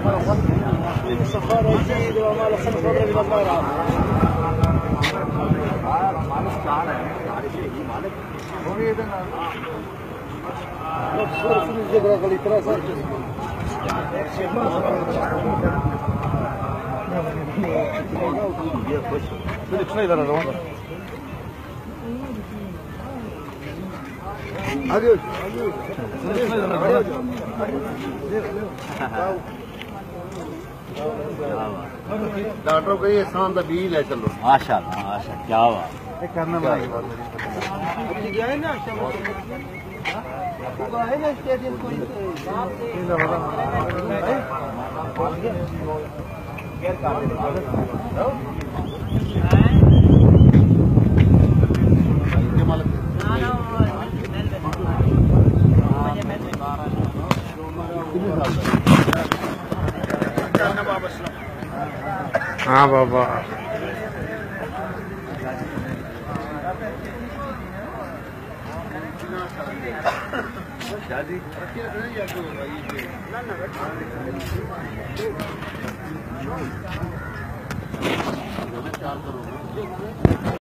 الصفارة جيد وما لصمت اضرب الى الضرع मालिक चाह रहे हैं गाड़ी से ही मालिक थोड़ी इधर ना सुन जगह गली तरह से ये खुश फिर इतना इधर आ रहा हूं आगे डॉक्टर को ये शाम का बीज ले चलो माशाल्लाह माशाल्लाह क्या बात करना पड़ेगा स्टेडियम हाँ बाबा शादी ना